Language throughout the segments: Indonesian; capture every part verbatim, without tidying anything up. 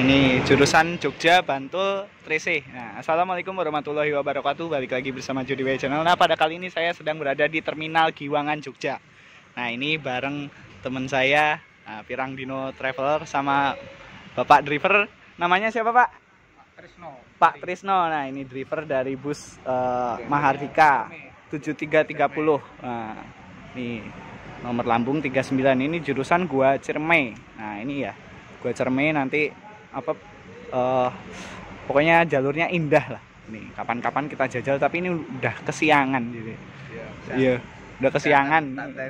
Ini jurusan Jogja, Bantul, Trese. Nah, assalamualaikum warahmatullahi wabarakatuh. Balik lagi bersama Jody Way Channel. Nah, pada kali ini saya sedang berada di Terminal Giwangan, Jogja. Nah, ini bareng teman saya, nah, Pirang Dino Traveler sama Bapak driver. Namanya siapa, Pak? Trisno. Pak Trisno. Nah, ini driver dari bus uh, Mahardika tujuh tiga tiga nol. Nah, ini nomor lambung tiga sembilan. Ini jurusan Gua Ciremai. Nah, ini ya. Gua Ciremai nanti apa uh, pokoknya jalurnya indah lah. Nih, kapan-kapan kita jajal, tapi ini udah kesiangan gitu. Iya, iya udah kesiangan.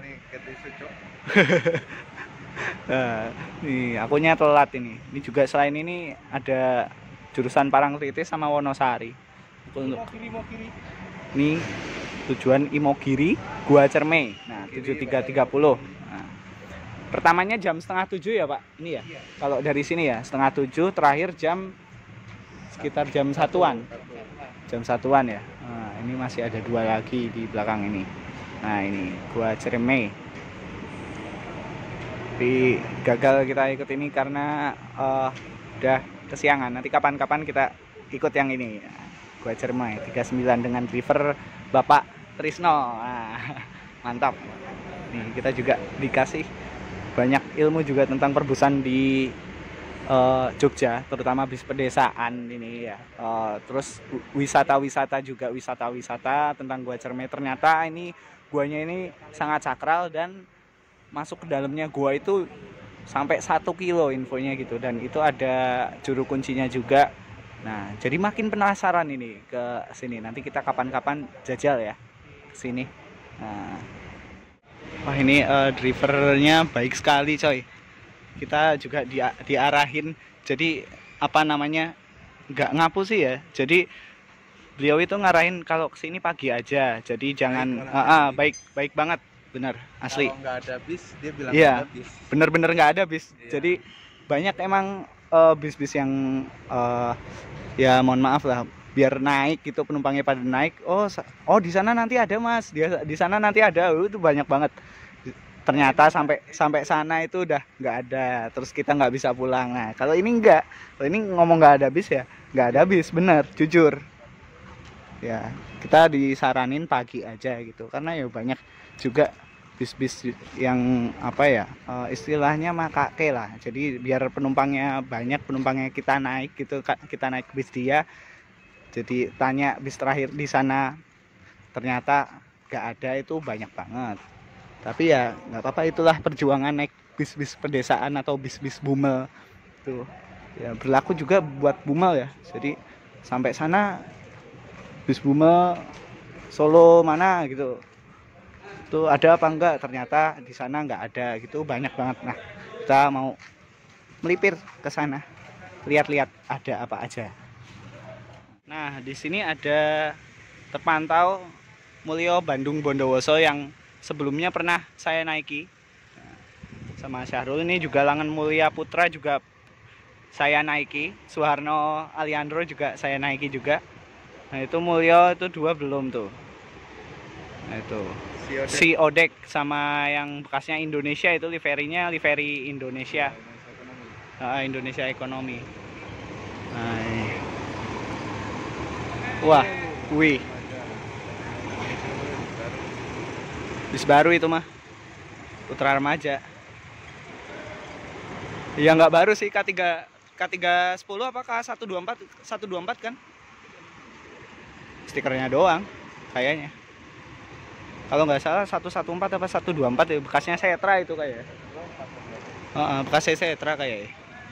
Nah, nih akunya telat ini. Ini juga selain ini ada jurusan Parangtritis sama Wonosari. Untuk ini tujuan Imogiri, Gua Ciremai. Nah, tujuh tiga tiga nol. Pertamanya jam setengah tujuh ya Pak, ini ya. Iya. Kalau dari sini ya setengah tujuh, terakhir jam sekitar jam satuan, jam satuan ya. Nah, ini masih ada dua lagi di belakang ini. Nah ini Gua Ciremai. Tapi gagal kita ikut ini karena uh, udah kesiangan. Nanti kapan-kapan kita ikut yang ini. Gua Ciremai tiga sembilan dengan driver Bapak Trisno. Nah, mantap. Nih kita juga dikasih banyak ilmu juga tentang perbusan di uh, Jogja, terutama bis pedesaan ini ya. Uh, terus wisata-wisata juga, wisata-wisata tentang Gua Ciremai. Ternyata ini guanya ini sangat sakral dan masuk ke dalamnya gua itu sampai satu kilo infonya gitu, dan itu ada juru kuncinya juga. Nah, jadi makin penasaran ini ke sini. Nanti kita kapan-kapan jajal ya ke sini. Nah, wah ini uh, drivernya baik sekali coy. Kita juga di, diarahin. Jadi apa namanya, nggak ngapu sih ya. Jadi beliau itu ngarahin kalau kesini pagi aja. Jadi jangan baik, uh, uh, baik baik banget, bener asli. Kalau nggak ada bis dia bilang iya, nggak ada bis. Bener-bener nggak ada bis. Iya. Jadi banyak emang uh, bis-bis yang uh, ya mohon maaf lah, biar naik gitu penumpangnya pada naik. Oh, oh di sana nanti ada mas, dia di sana nanti ada. Uh, itu banyak banget. Ternyata sampai sampai sana itu udah nggak ada. Terus kita nggak bisa pulang. Nah kalau ini enggak, kalau ini ngomong nggak ada bis ya nggak ada bis, bener, jujur. Ya kita disaranin pagi aja gitu, karena ya banyak juga bis-bis yang apa ya, istilahnya makake lah. Jadi biar penumpangnya banyak, penumpangnya kita naik gitu, kita naik bis dia. Jadi tanya bis terakhir di sana, ternyata nggak ada, itu banyak banget. Tapi ya nggak apa-apa, itulah perjuangan naik bis-bis pedesaan atau bis-bis bumel tuh ya, berlaku juga buat bumel ya. Jadi sampai sana bis bumel Solo mana gitu tuh ada apa enggak, ternyata di sana nggak ada gitu, banyak banget. Nah kita mau melipir ke sana, lihat-lihat ada apa aja. Nah di sini ada terpantau Mulyo Bandung Bondowoso yang sebelumnya pernah saya naiki sama Syahrul. Ini juga Langen Mulia Putra juga saya naiki, Suharno Aliandro juga saya naiki juga. Nah itu Mulyo itu dua belum tuh. Nah itu si Odek sama yang bekasnya Indonesia, itu liverinya livery Indonesia. Nah, Indonesia Ekonomi. Nah, ini. Wah, wih. Bis baru itu mah, Putra Remaja. Ya nggak baru sih, K tiga K tiga sepuluh apa K seratus dua puluh empat seratus dua puluh empat kan. Stikernya doang kayaknya. Kalau nggak salah seratus empat belas apa seratus dua puluh empat ya, bekasnya Setra itu kayak. Heeh, bekas Setra kayak.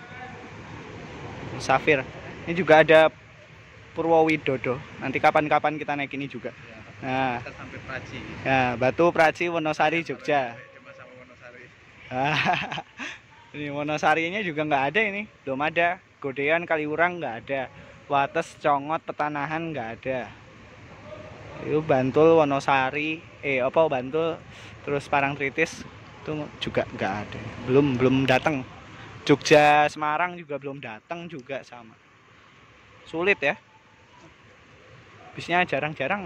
Safir. Ini juga ada Purwowidodo. Nanti kapan-kapan kita naik ini juga. Nah, kita sampai Praci. Ya, Batu Praci Wonosari Jogja. Cuma sama Wonosari. Ini Wonosarinya juga nggak ada, ini belum ada. Godean Kaliurang nggak ada. Wates Congot Petanahan nggak ada. Itu Bantul Wonosari, eh apa Bantul terus Parangtritis itu juga nggak ada. Belum belum datang. Jogja Semarang juga belum datang juga sama. Sulit ya. Bisnya jarang-jarang.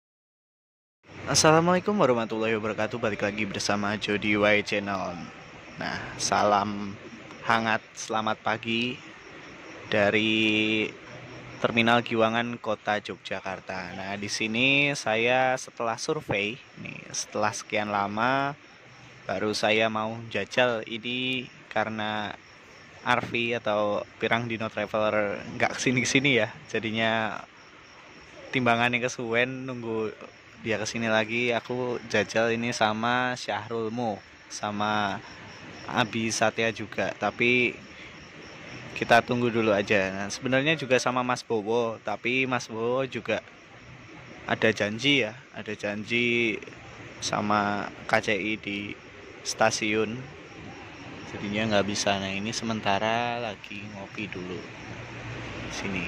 Assalamualaikum warahmatullahi wabarakatuh. Balik lagi bersama Jody Way Channel. Nah, salam hangat selamat pagi dari Terminal Giwangan Kota Yogyakarta. Nah, di sini saya setelah survei nih, setelah sekian lama baru saya mau jajal ini karena Arfi atau Pirang Dino Traveler nggak kesini-kesini ya. Jadinya timbangannya kesuwen, nunggu dia kesini lagi. Aku jajal ini sama Syahrulmu, sama Abi Satya juga. Tapi kita tunggu dulu aja. Nah, sebenarnya juga sama Mas Bowo, tapi Mas Bowo juga ada janji ya, ada janji sama K C I di stasiun. Jadinya nggak bisa. Nah, ini sementara lagi ngopi dulu di sini.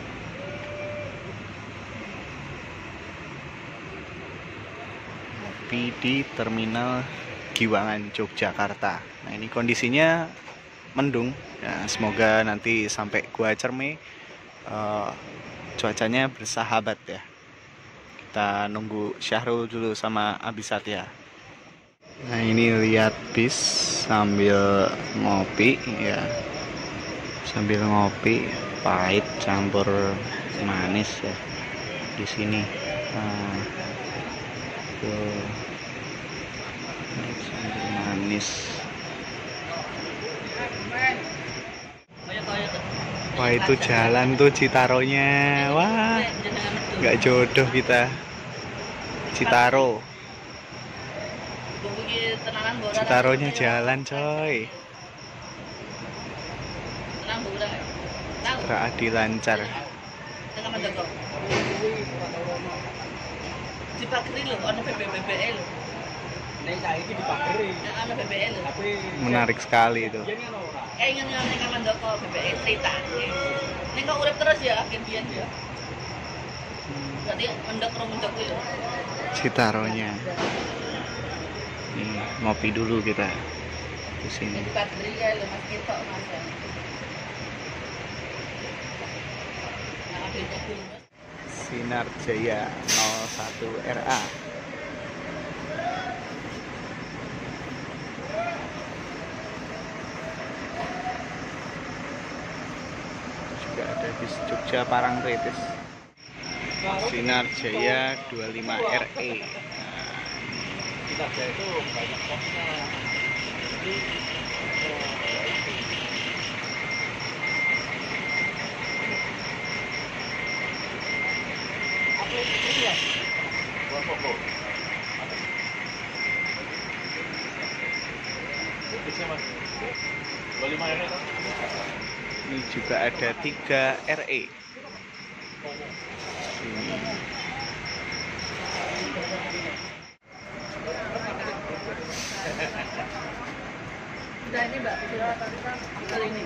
Ngopi di Terminal Giwangan Yogyakarta. Nah, ini kondisinya mendung. Ya, semoga nanti sampai Gua Cerme uh, cuacanya bersahabat ya. Kita nunggu Syahrul dulu sama Abi Satya. Nah, ini lihat bis sambil ngopi ya. Sambil ngopi pahit campur manis ya di sini. Nah, tuh, campur manis. Wah, itu jalan tuh Citaronya. Wah, nggak jodoh kita. Citaro. Citaronya jalan coy. Citra Adi lancar. Menarik sekali itu. Eh ingin nggak mandoko B B M cerita. Ini kok urip terus ya akhir biyen ya. Berarti mendok ro mendok ya. Citaronya. Nih, ngopi dulu kita di sini. Di Padri ya lo Mas Kito Mas. Nah, adanya dulu Mas. Sinar Jaya nol satu R A. Juga ada bis Jogja Parangtritis. Sinar Jaya dua puluh lima R E. Kita itu banyak posnya. Jadi apa itu ya? Buat pokok. Bisa Mas. dua puluh lima R E. Ini juga ada tiga R E. Ini. Udah ini Mbak, kali ini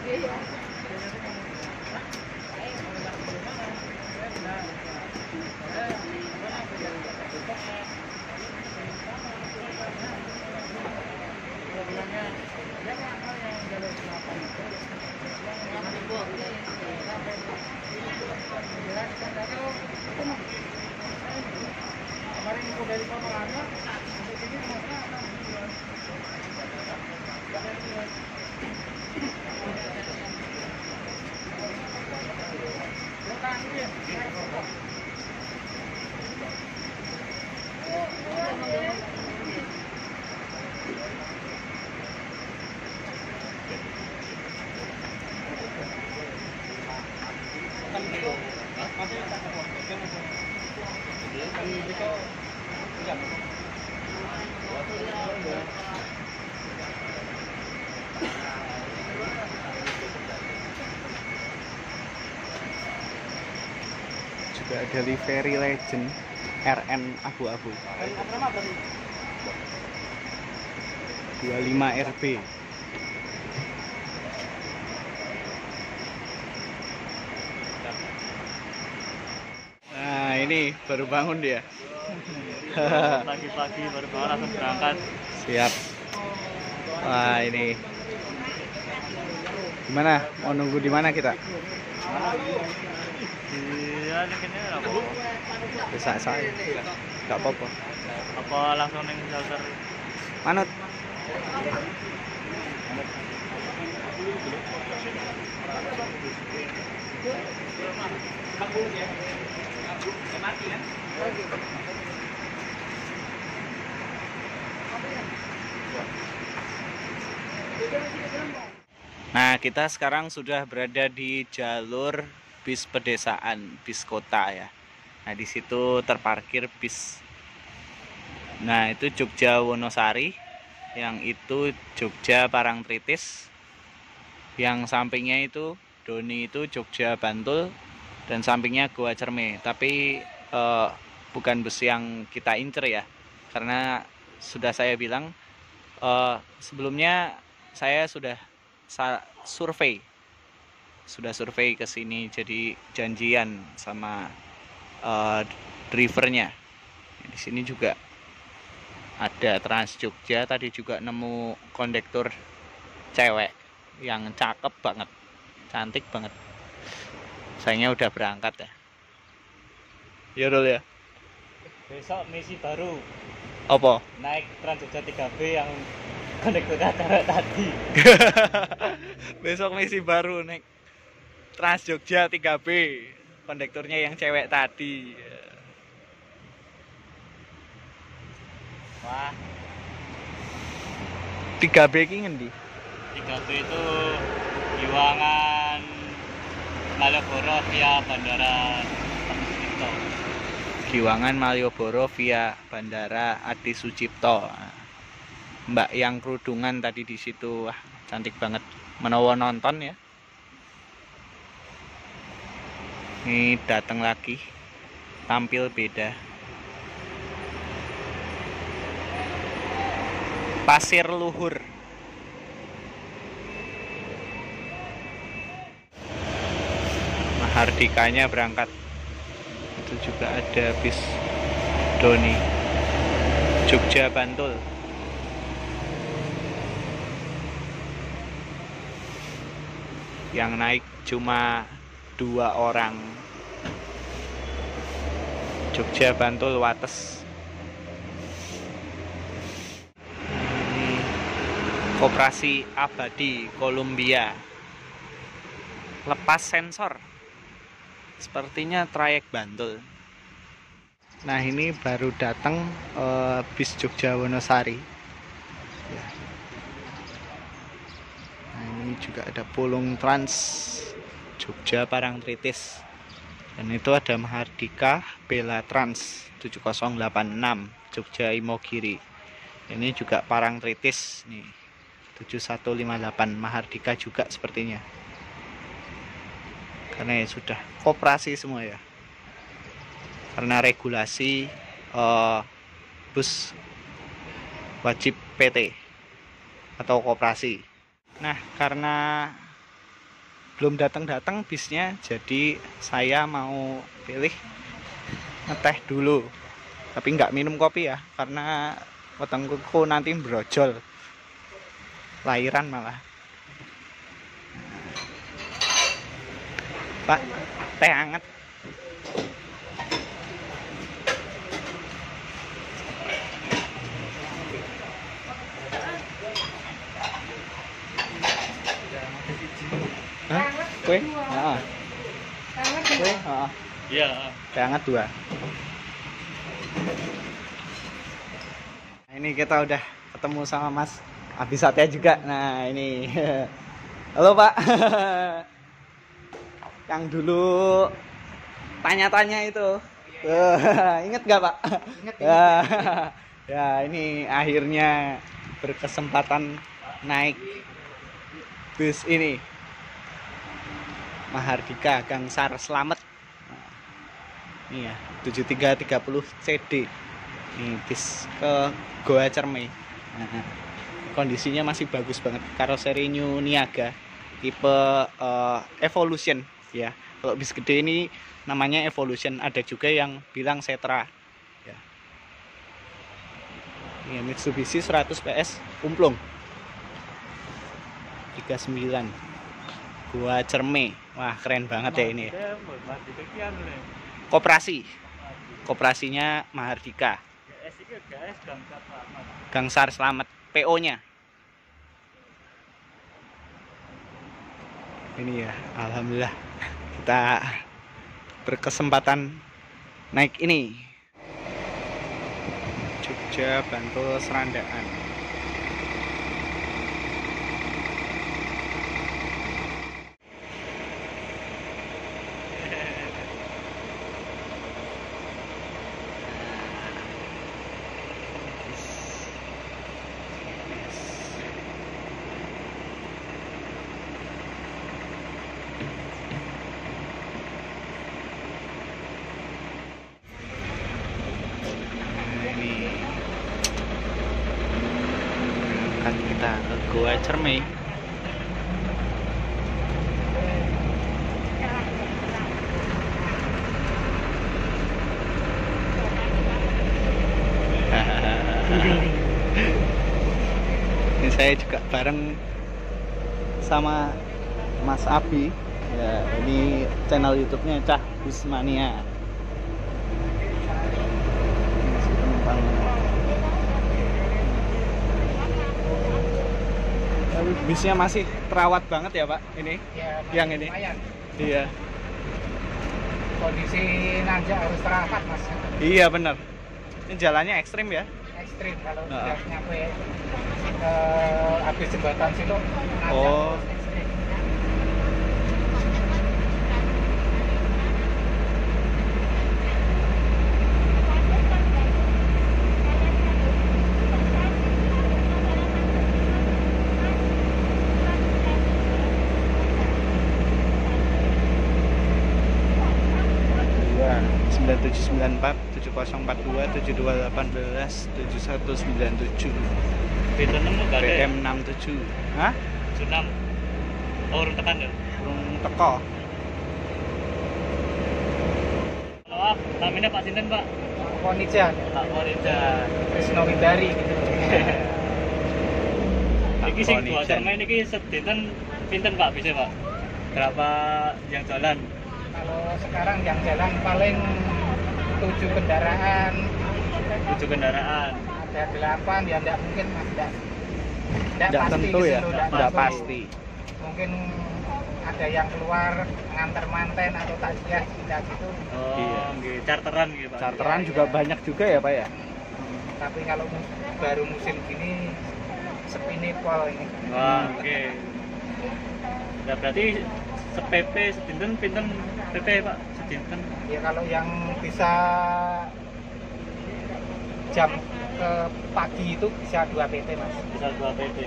juga ada livery legend R N abu-abu dua puluh lima R B. Nah, ini baru bangun dia. Pagi-pagi baru bangun langsung berangkat. Siap. Wah, ini gimana? Mau nunggu di mana kita? Iya, ini apa? Bisa saya. Gak apa-apa. Apa langsung neng shelter? Manut. Nah, kita sekarang sudah berada di jalur bis pedesaan, bis kota ya. Nah, di situ terparkir bis. Nah, itu Jogja Wonosari, yang itu Jogja Parangtritis, yang sampingnya itu Doni itu Jogja Bantul, dan sampingnya Goa Cerme. Tapi eh, bukan bus yang kita incer ya, karena sudah saya bilang eh, sebelumnya saya sudah survei sudah survei ke sini, jadi janjian sama uh, drivernya. Di sini juga ada Trans Jogja, tadi juga nemu kondektur cewek yang cakep banget, cantik banget. Sayangnya udah berangkat ya. Ya Rul ya. Besok misi baru. Apa? Naik Trans Jogja tiga B yang kondektur cewek tadi. Besok misi baru naik Trans Jogja tiga B, kondekturnya yang cewek tadi. Wah, tiga B ki ngendi? tiga B itu Giwangan Malioboro via Bandara Adi Sucipto. Giwangan Malioboro via Bandara Adi Sucipto. Mbak yang kerudungan tadi di situ, wah cantik banget. Menawa nonton ya. Ini datang lagi, tampil beda. Pasir Luhur. Mahardikanya berangkat. Itu juga ada bis Doni Jogja Bantul. Yang naik cuma dua orang. Jogja Bantul Wates. Ini Koperasi Abadi Columbia. Lepas sensor. Sepertinya trayek Bantul. Nah, ini baru datang uh, bis Jogja Wonosari. Ya. Nah, ini juga ada Pulung Trans Jogja Parangtritis, dan itu ada Mahardika Bella Trans tujuh nol delapan enam Jogja Imogiri. Ini juga Parangtritis nih, tujuh satu lima delapan Mahardika juga sepertinya, karena ya sudah koperasi semua ya, karena regulasi uh, bus wajib P T atau koperasi. Nah, karena belum datang-datang bisnya, jadi saya mau pilih ngeteh dulu, tapi nggak minum kopi ya, karena wetengku nanti brojol lahiran malah. Pak, teh hangat. Hah? Kue? Heeh. Kue? Heeh. Iya. Teh hangat dua. Nah, ini kita udah ketemu sama Mas Abisatya juga. Nah, ini. Halo, Pak. Yang dulu tanya-tanya itu. Ingat nggak, Pak? Ingat. Ya. Ya, ini akhirnya berkesempatan naik bus ini. Mahardika Gangsar Slamet. Ini ya, tujuh tiga tiga nol C D. Ini bis ke Goa Cerme. Nah, kondisinya masih bagus banget. Karoseri New Niaga tipe uh, Evolution ya. Kalau bis gede ini namanya Evolution, ada juga yang bilang Setra ya. Ini Mitsubishi seratus P S umplung tiga puluh sembilan Goa Cerme. Wah, keren banget ya ini. Koperasi. Koperasinya Mahardika. Gangsar Slamet. P O-nya. ini ya, alhamdulillah kita berkesempatan naik ini. Jogja Bantul Serandaan. Akan kita ke Gua Cermai. Ini saya juga bareng sama Mas Abi. Ya, ini channel YouTube-nya Cah Busmania. Ini si penumpangnya. Tapi bisnya masih terawat banget ya Pak ini? Ya, Yang ini? lumayan. Iya. Kondisi nanjak harus terapat mas. Iya bener. Ini jalannya ekstrim ya? Ekstrim kalau Nah. sudah nyampe ke habis jembatan situ. Nanjak Oh. terus ekstrim. sembilan tujuh sembilan empat tujuh nol empat dua tujuh dua delapan tujuh satu sembilan tujuh B enam gak B ada ya? M enam tujuh. Hah? enam. Oh, urun tekan ya? Burung teko. Maaf, namanya Pak Sinten Pak? Konija, Pak Morida. Krisno Windari gitu. Iki sing Pak dua Nijan. cermen iki sedinten pinten Pak bisa Pak? Berapa yang jalan? Kalau sekarang yang jalan paling tujuh kendaraan, Tujuh kendaraan. ada delapan ya tidak mungkin mas, tidak tidak Tidak pasti tentu gitu ya, loh, tidak tidak pasti. Mungkin ada yang keluar ngantar manten atau takziah kita gitu. Oh, Iya. nggih, charteran gitu Pak. Charteran Iya, juga iya. banyak juga ya Pak ya? Tapi kalau mus- baru musim gini sepi nih pol ini. Wah, oke. Ya berarti se-P P sedinten pinten P P Pak? Sedinten. Ya kalau yang bisa jam ke pagi itu bisa dua P T mas. Bisa dua P P.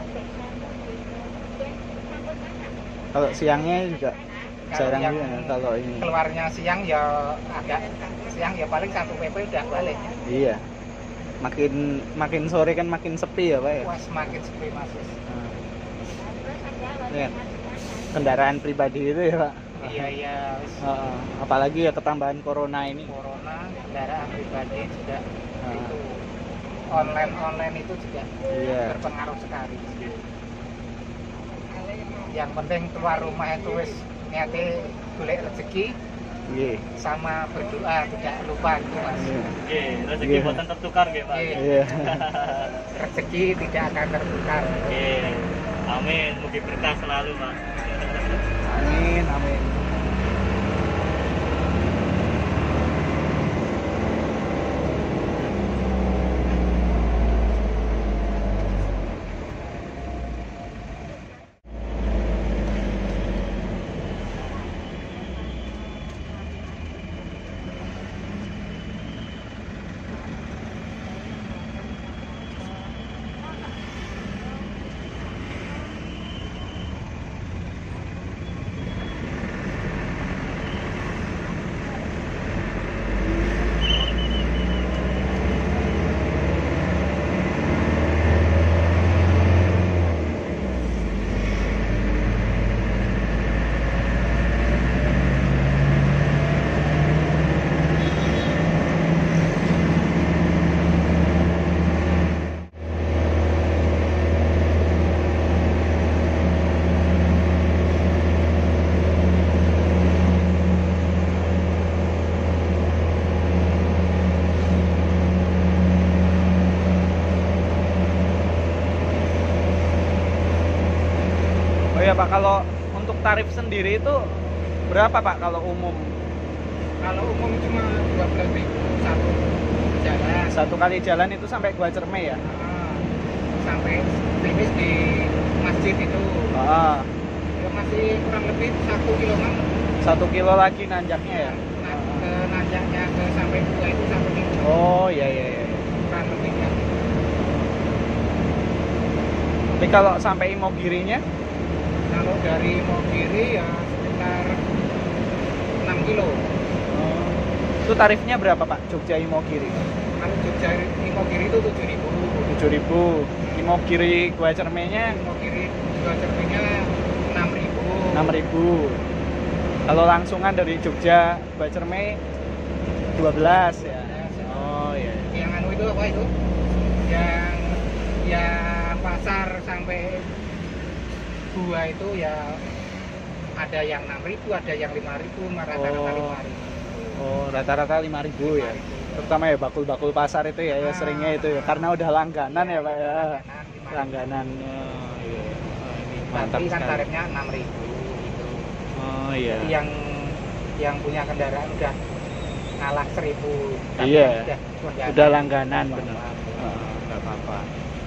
Kalau siangnya juga Kalau jarang yang juga ya, kalau ini. keluarnya siang ya agak siang ya paling satu P P udah balik. Iya. Makin makin sore kan makin sepi ya Pak ya? Wah semakin sepi mas. Nah. Iya. Kendaraan pribadi itu ya Pak? Iya iya. wis. Heeh. Apalagi ya ketambahan corona ini. Corona kendaraan pribadi juga Ah. itu online online itu juga Iya. berpengaruh sekali. Yang penting keluar rumah itu wis niate golek rezeki Iya. sama berdoa tidak lupa gitu mas. Iya. Nggih, rezeki Iya. boten tertukar nggih Pak. Iya. Iya. Rezeki tidak akan tertukar. Nggih. Amin, mugi berkah selalu Pak. Amin, amin. Oh ya Pak, kalau untuk tarif sendiri itu berapa Pak kalau umum? Kalau umum cuma dua belas ribu satu jalan. Satu kali jalan itu sampai Gua Cermai ya? Ah, sampai finish di masjid itu. Ah, Ya masih kurang lebih satu kiloan. satu kilo lagi nanjaknya ya? Nah, ke nanjaknya ke sampai Gua itu satu kilo. Oh iya iya iya. Kurang lebihnya. Tapi kalau sampai Imogirinya? Kalau dari Mogiri ya sekitar enam kilo. Oh. Itu tarifnya berapa Pak? Jogja Imogiri? Kalau Jogja Imogiri itu tujuh ribu. tujuh ribu. Imogiri Gua Cermainya Imogiri dua cerminya enam ribu. enam ribu. Kalau langsungan dari Jogja Gua Cermai dua belas ya. Oh iya. Yang anu itu apa itu? Yang yang pasar sampai Gua itu ya ada yang enam ribu, ada yang lima ribu, rata-rata Oh. lima ribu. Oh, rata-rata lima ribu ya. Terutama ya bakul-bakul pasar itu ya, ya seringnya itu ya. Karena udah langganan ya Pak ya. Langganan. Oh, iya. Oh, ini mantap Tapi kan sekali. tarifnya enam ribu gitu. Oh iya. Jadi yang yang punya kendaraan udah ngalah seribu. Tapi Iya. Udah, udah, Udah langganan Apa-apa. bener. Oh, nggak apa-apa.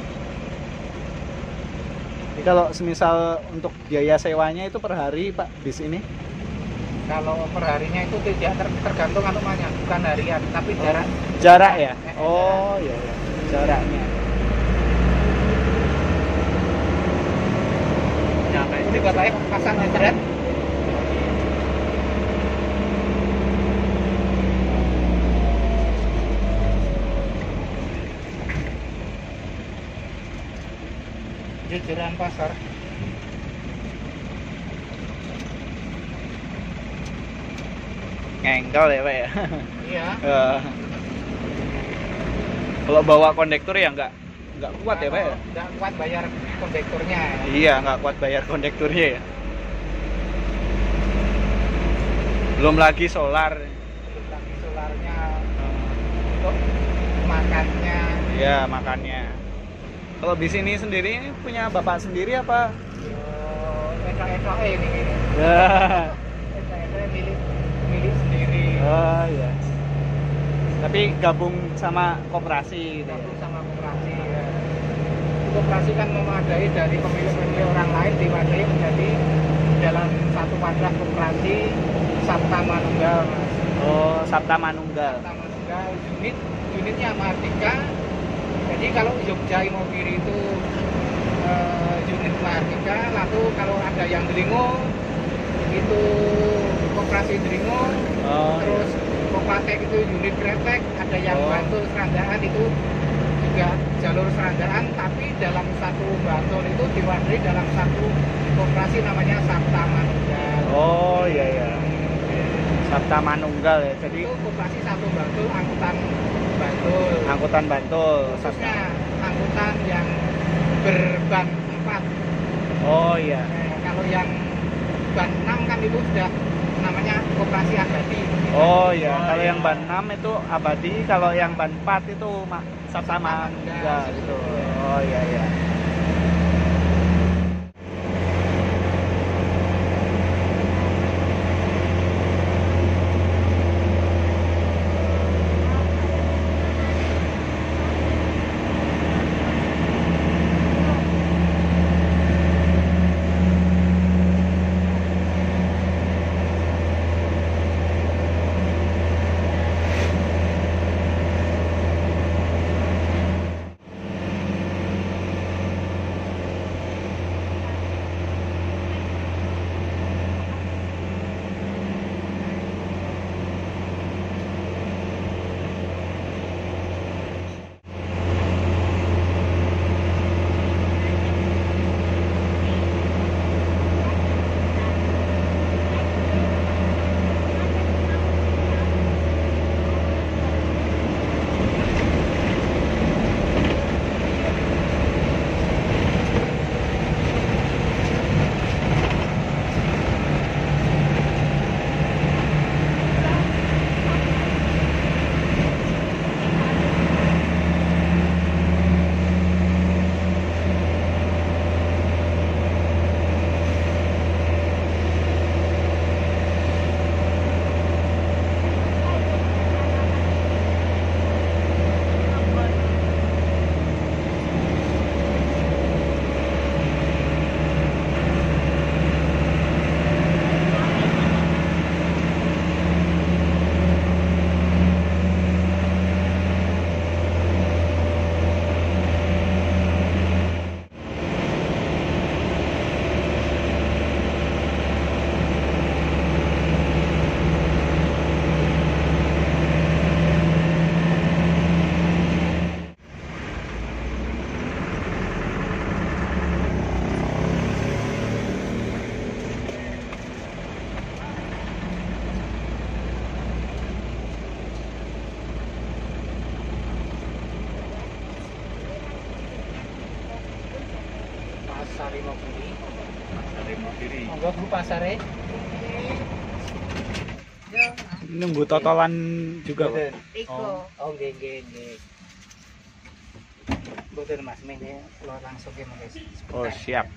Jadi kalau semisal untuk biaya sewanya itu per hari Pak bis ini? Kalau perharinya itu tidak ter- tergantung anumannya, bukan harian, tapi jarak. Jarak ya? Eh, eh, Oh iya iya. Jaraknya. Nyampe Ini katanya pasang internet. Jajaran pasar. Ngengkel ya Pak ya. Iya. Eh, Kalau bawa kondektur ya nggak nggak kuat ya Pak ya? Nggak kuat bayar kondekturnya. Iya nggak kuat bayar kondekturnya ya. Belum lagi solar. Belum lagi solarnya, untuk makannya. Iya makannya. Kalau di sini sendiri ini punya bapak sendiri apa? Enak-enak ini ini. Ya. Enak-enak milik milik sendiri. Oh iya. Tapi gabung sama koperasi gitu ya. Gabung sama koperasi ya. Koperasi kan memadai dari pemilik-pemilik orang lain diwadai menjadi dalam satu wadah koperasi Sabta Manunggal, Mas. Oh, Sabta Manunggal. Sabta Manunggal unit unitnya Mahardika. Jadi kalau Jogja Imogiri itu eh, unit Mahardika, lalu kalau ada yang Dringo itu koperasi Dringo, Oh, terus Kopatek itu unit Kretek, ada yang Oh. Bantul Serandaan itu juga jalur Serandaan, tapi dalam satu Bantul itu diwadai dalam satu koperasi namanya Sabta Manunggal. oh iya iya. Sabta Manunggal ya. Jadi Itu koperasi satu Bantul, angkutan Bantul. angkutan Bantul. Khususnya angkutan yang berban empat. Oh iya. Eh, kalau yang ban enam kan itu sudah namanya koperasi abadi. Oh iya, Oh, kalau iya. yang ban enam itu abadi, kalau yang ban empat itu ma- Sabta Manunggal itu. Oh iya iya. Pasar Imogiri. Pasar Imogiri. Monggo Bu pasare. Yo. Nunggu totolan juga, Pak. Oh, oh nggih nggih nggih. Boten Mas, mene kula langsung ke Mas. Oh, siap.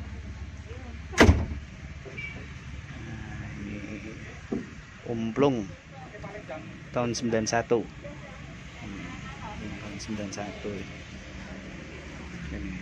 Nah, ini umplung tahun sembilan satu. Hmm, ini tahun sembilan satu. Ini.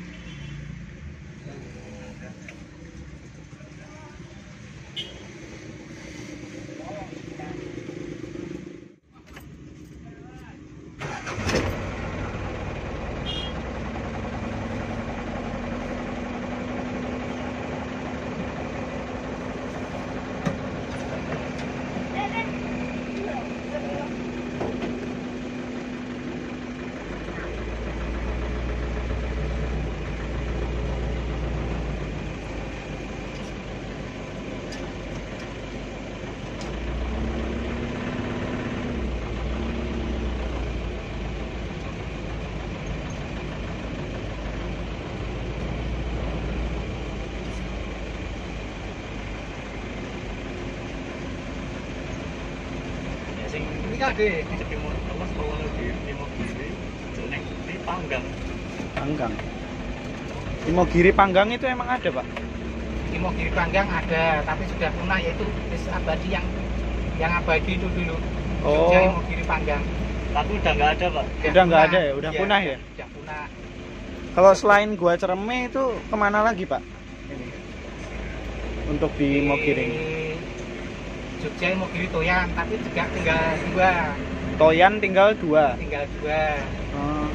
Sing Ini kade. jadi mau mas mau di Imogiri, jeneng di Panggang. Panggang. Imogiri Panggang itu emang ada, Pak? Imogiri Panggang ada, tapi sudah punah, yaitu wis abadi yang yang abadi itu dulu. Oh. Jogja Imogiri Panggang. Tapi udah nggak ada pak. Udah nggak ada ya? Udah Iya, punah ya? Udah punah. Kalau selain Gua Cereme itu kemana lagi, Pak? Ini. Untuk di Imogiri. Jogja Imogiri Toyan, tapi juga tinggal dua. Toyan tinggal dua. Tinggal dua. Oh.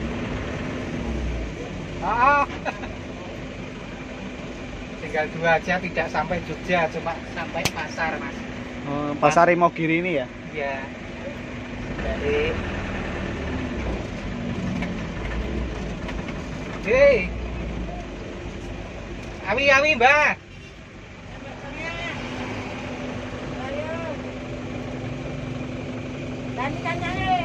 Oh. Tinggal dua aja, tidak sampai Jogja, cuma sampai pasar Mas. Oh, pasar Imogiri ini ya? Iya. Dari Hei. Awi awi, Mbak. Dani kancane.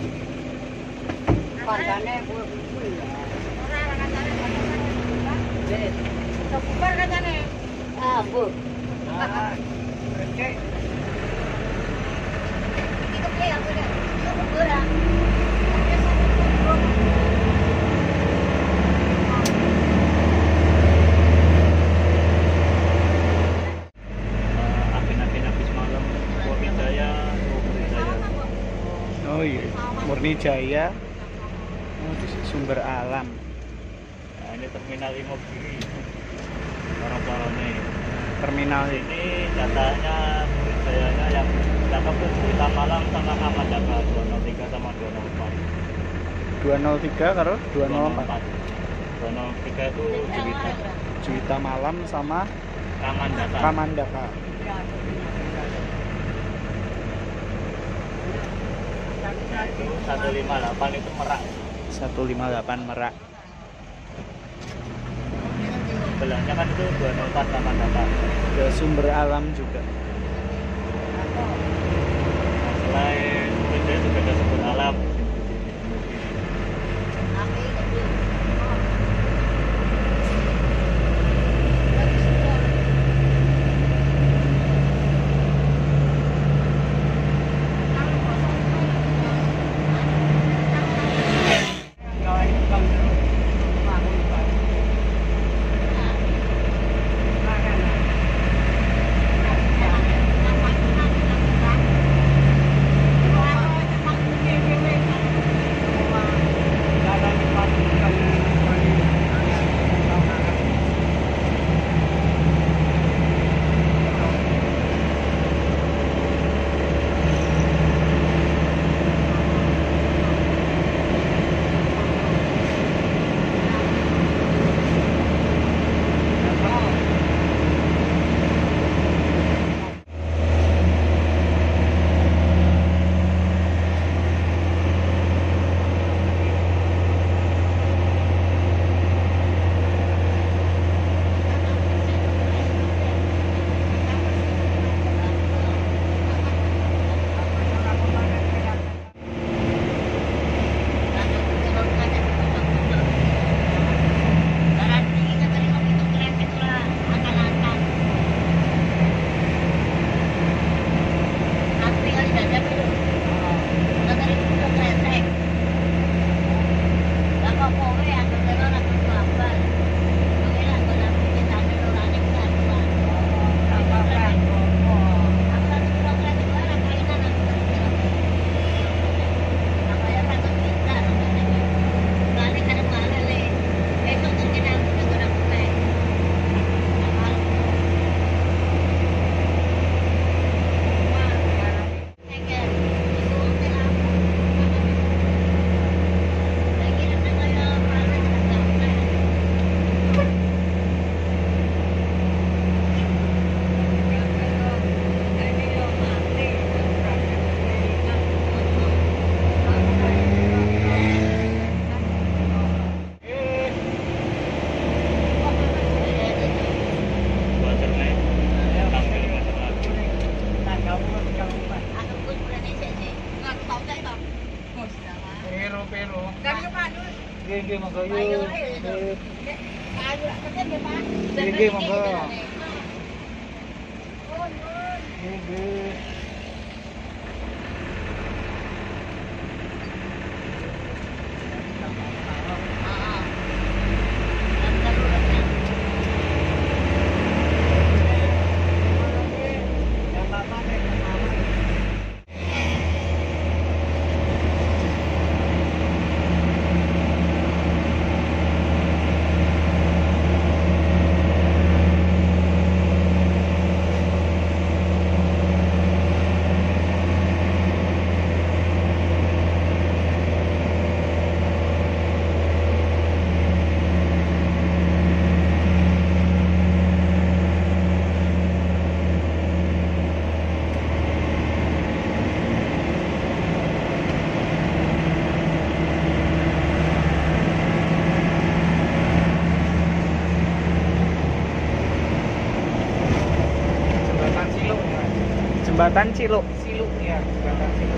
Kancane kuwi. Ora ora kancane. Wis. Bubar kancane. Ah, Bu. Ah. Oke. Itu ke yang gede. Itu bubar. Agen-agen habis malam Murni Jaya, Murni Jaya. Oh iya, Murni Jaya. Oh, di sumber alam. Nah, ini terminal Imogiri. Para-parane. Terminal ini. Ini datanya Murni Jayanya yang cakep tuh Cerita Malam sama Ahmad Jaka dua nol tiga sama dua nol empat. dua nol tiga karo dua nol empat. dua nol tiga itu Cerita Juwita Malam sama Kamandaka. Kamandaka. satu lima delapan itu Merak. seratus lima puluh delapan Merak. Belakangnya kan itu dua nol empat Kamandaka. Ada sumber alam juga. Nah, selain Murni Jaya juga ada sumber alam. Thank you. monggo Ayo, yuk. ayo, ayo. Yuk. Ayo, ketemu ya, Pak. Nggih, monggo. Oh, nun. Nggih. Jembatan Siluk, Mas. Jembatan Ciluk. Siluk ya, jembatan Siluk.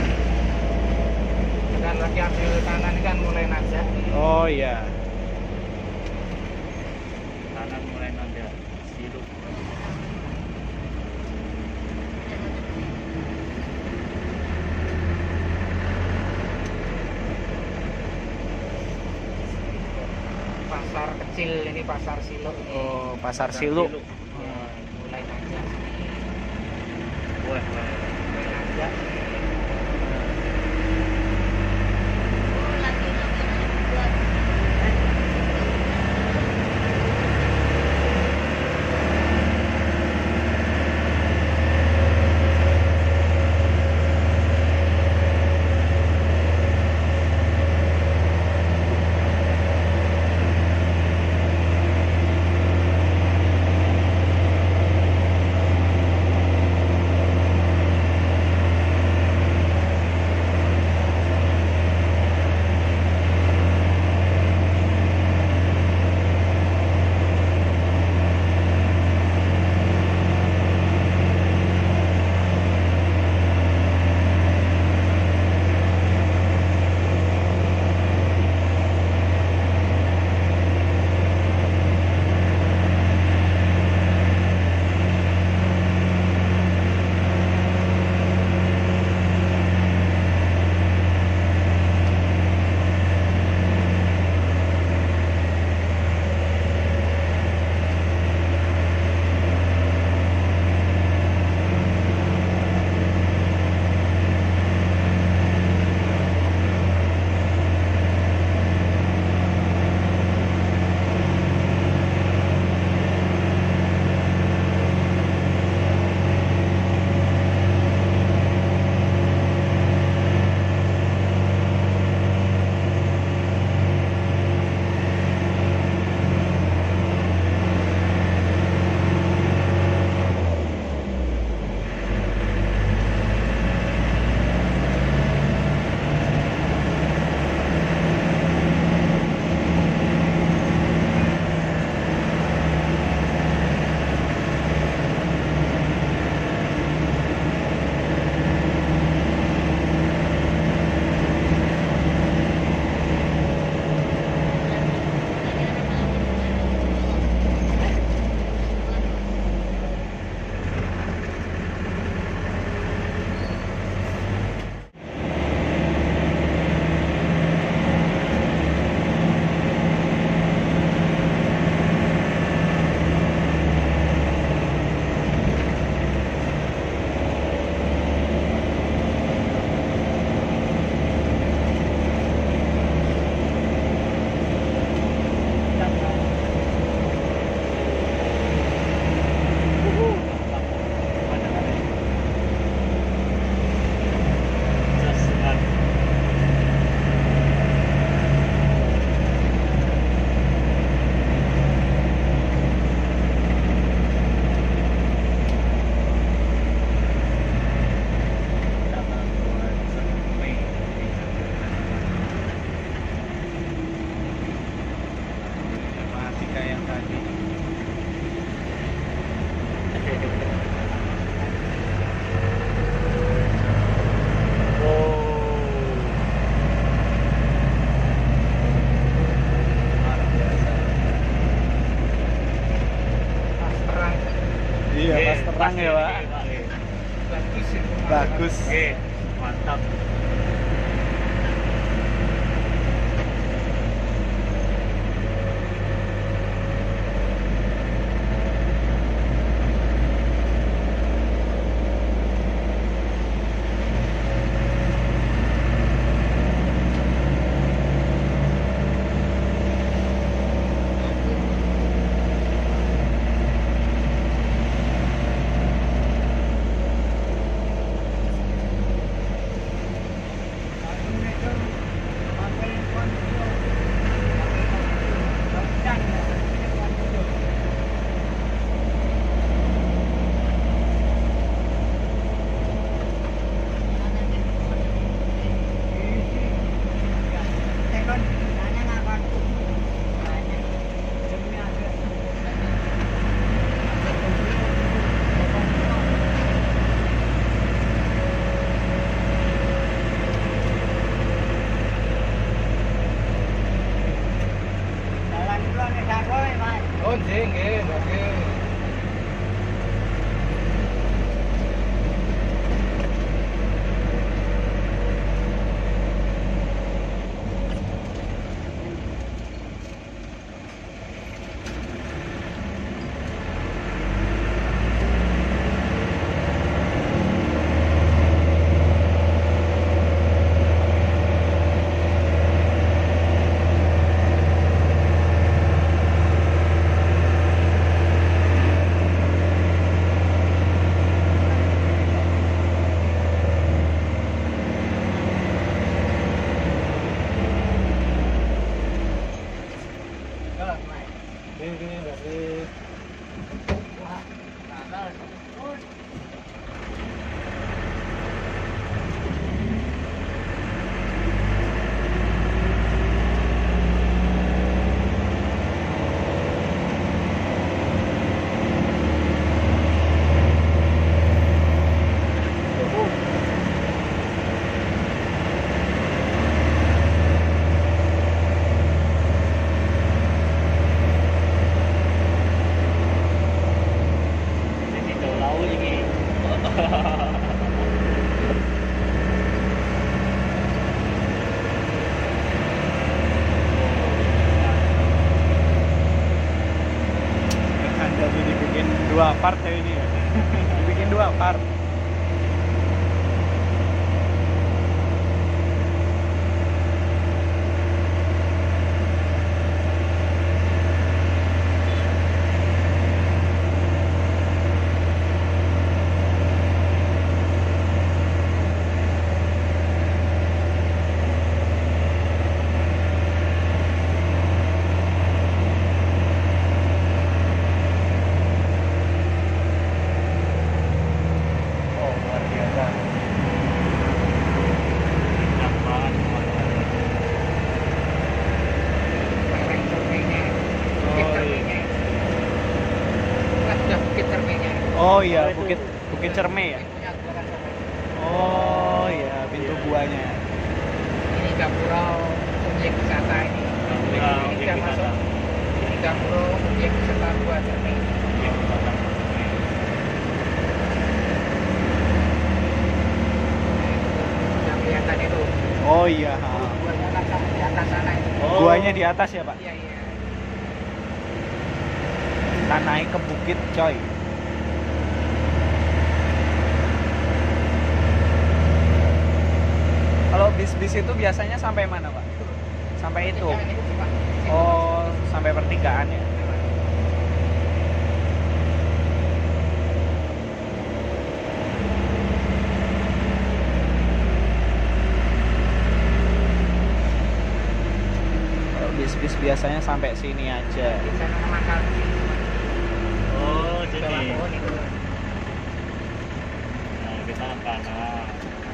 Dan lagi ambil kanan ini kan mulai nanjak. Oh iya. Kanan mulai nanjak. Siluk. Pasar kecil ini pasar Siluk ini. Oh, pasar Ciluk. Ya, mulai nanjak. Wah, wah. Mulai nanjak. Oh, lagi, lagi, buat. Tenang ya, Pak. Bagus itu. Bagus. Oke, mantap. Oh, nggih, nggih, nggih. Jadi dolau ini. Anda dibikin dua part ya ini ya. Dibikin dua part. Oh, luar biasa. Enak banget semuanya. Lereng cermainya, bukit Oh, cermainya. Kan sudah bukit cermainya. Oh iya, Oh, itu. Bukit Bukit Cermai ya. Punya gua kan sama. Oh iya, pintu guanya. Ini Gapura objek wisata ini. Gapura Ini objek udah wisata. masuk. Ini Gapura objek wisata Gua Cermai. Iya, wisata. Yang kelihatan itu. Oh iya. ha. Guanya kan sama di atas sana itu. Oh. Guanya di atas ya, Pak. Iya, iya. Kita naik ke bukit, coy. Kalau bis-bis itu biasanya sampai mana, Pak? Sampai itu. Yang itu sih, Pak. Oh, sampai pertigaan ya. Kalau bis-bis biasanya sampai sini aja. Di sana mangkal di sini. Oh, Di bawah jadi. pohon itu. Nah, kita ke kanan.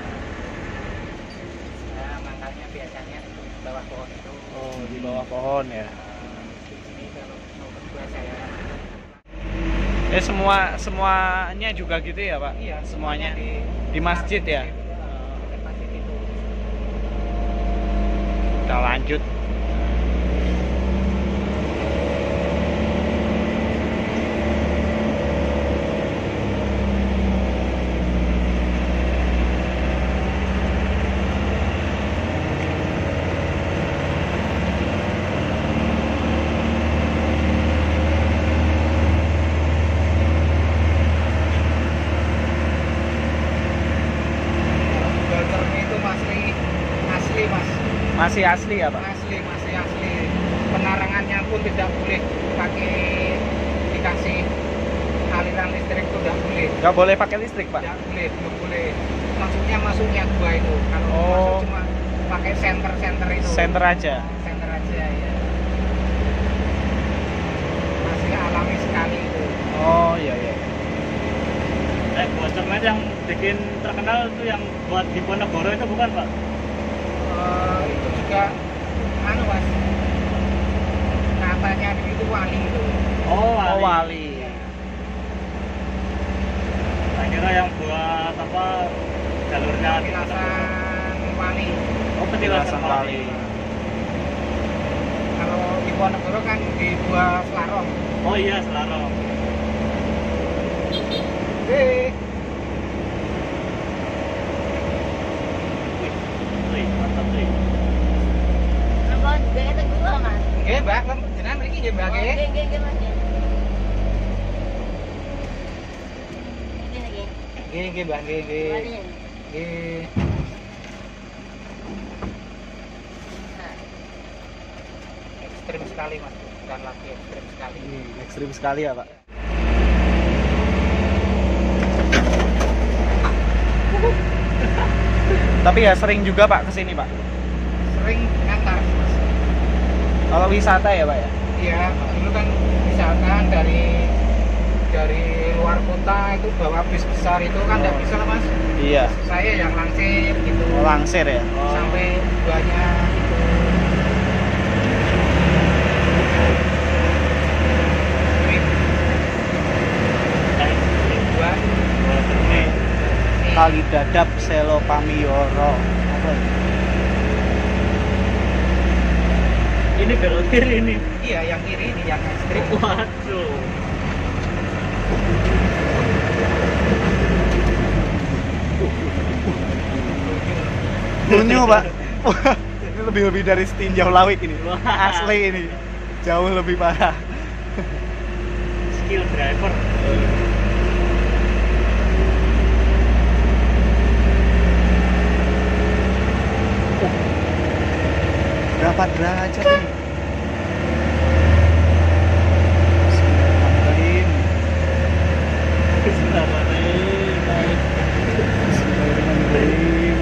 Nah, mangkalnya biasanya di bawah pohon itu. Oh, di bawah pohon ya. Ini kalau mau berdua saya. Eh semua semuanya juga gitu ya, Pak? Iya, Semuanya di di masjid ya. Dekat masjid itu. Kita lanjut. Masih asli ya, Pak? Asli, masih asli. Penerangannya pun tidak boleh pakai dikasih aliran listrik itu tidak boleh. Nggak boleh pakai listrik, Pak? Tidak boleh, belum boleh. Maksudnya masuknya gua itu. Kalau Oh. masuk cuma pakai senter-senter itu. Senter aja. Senter aja ya. Masih alami sekali itu. Oh iya iya. Eh, buat cermet yang bikin terkenal itu yang buat di Ponegoro itu bukan, Pak? Eh, itu juga anu mas, katanya itu wali itu. Oh, Oh wali. wali. Saya kira yang buat apa jalurnya di Petilasan wali. Oh, petilasan wali. Kalau di Ponegoro kan di dua Selarong. Oh iya, Selarong. Eh, Wih, wih, mantap wih. Apa juga itu gua mas? nggih Mbak, lem jenengan mriki nggih Mbak Oh, nggih. nggih, nggih, nggih, Mas. Ini lagi. Nggih nggih Mbak nggih nggih. Wali. Nggih. Nah, Ekstrim sekali Mas, bukan lagi ekstrim sekali. Hmm, ekstrim sekali ya, Pak. Tapi ya sering juga, Pak, kesini, Pak. Sering ngantar Mas. Kalau wisata ya, Pak ya. Iya, dulu kan misalkan dari dari luar kota itu bawa bis besar itu kan nggak Oh. bisa Mas. Iya. Saya yang langsir gitu. Oh, langsir ya. Sampai banyak itu. Trip Eh, buat buat cermet. Kali Dadap Selo Pamiyoro. Apa? ini? Ini belok kiri ini. iya yang kiri ini yang ekstrim. Waduh. Bunyu, Pak. Wah, ini lebih-lebih dari setinjau lawik ini. Wah. Asli ini. Jauh lebih parah. Skill driver. Berapa derajat ini? Bismillahirrahmanirrahim. Bismillahirrahmanirrahim. Bismillahirrahmanirrahim.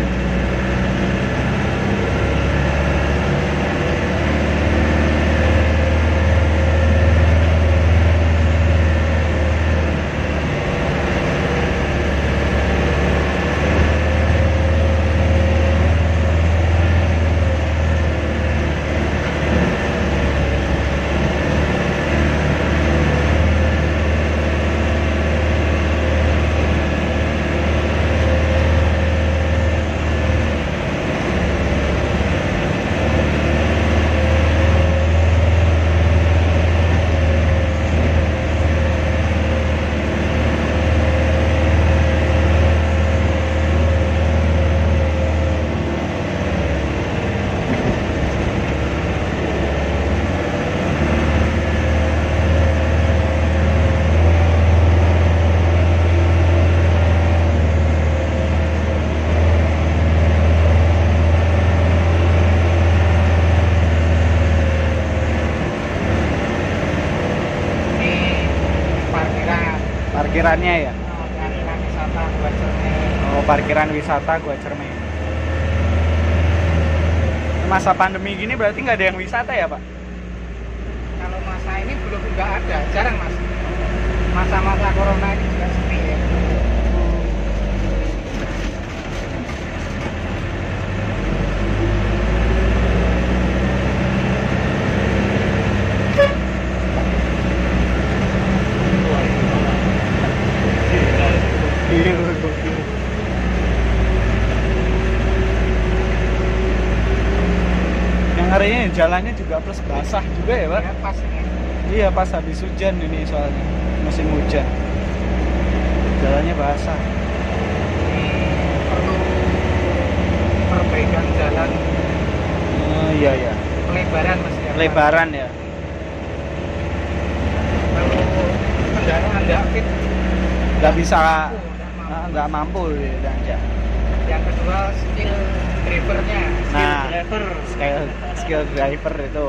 Ini parkiran. Parkirannya ya. Oh, parkiran wisata buat cermin. Oh, parkiran wisata gua Cermin. Masa pandemi gini berarti nggak ada yang wisata ya, Pak? Kalau masa ini belum nggak ada, jarang Mas. Masa-masa corona ini juga sepi ya. Iya, gokil. Yang harinya jalannya juga plus basah juga ya, Pak? Ya, pas ini. Iya, pas habis hujan ini soalnya. Musim hujan. Jalannya basah. Ini perlu perbaikan jalan, Oh, iya ya. pelebaran Mas ya. Lebaran ya. Kalau kendaraan nggak fit, Nggak bisa, oh, nggak mampu. ah, nggak mampu ya, Danja. Yang kedua skill drivernya. Nah, driver. skill skill driver itu.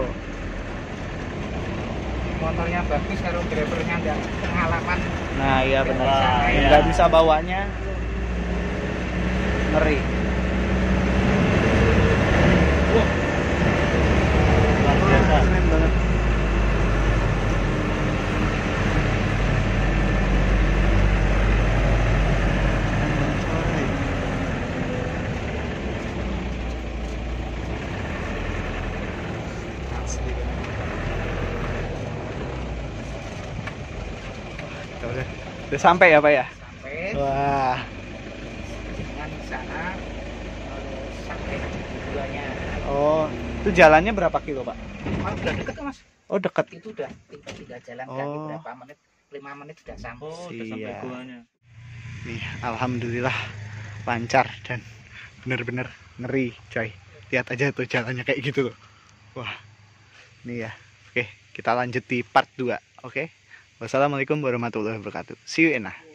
Motornya bagus kalau drivernya nggak pengalaman. Nah, iya benar. Wah, Yang iya. nggak bisa bawanya ngeri. Wah. Luar biasa. Keren banget. Asli banget. Udah, udah sampai ya Pak ya? Sampai Wah, dengan di sana harus sampai tujuannya. oh itu jalannya berapa kilo Pak? Oh, udah deket tuh, Mas. Oh dekat. Itu udah tinggal, tinggal jalan kaki Oh. berapa menit? lima menit sudah sampai. Oh, udah sampai Siap. guanya. Nih, alhamdulillah lancar dan bener-bener ngeri, coy. Lihat aja tuh jalannya kayak gitu loh. Wah, nih ya. Oke, kita lanjut di part dua. Oke. Wassalamualaikum warahmatullahi wabarakatuh. See you in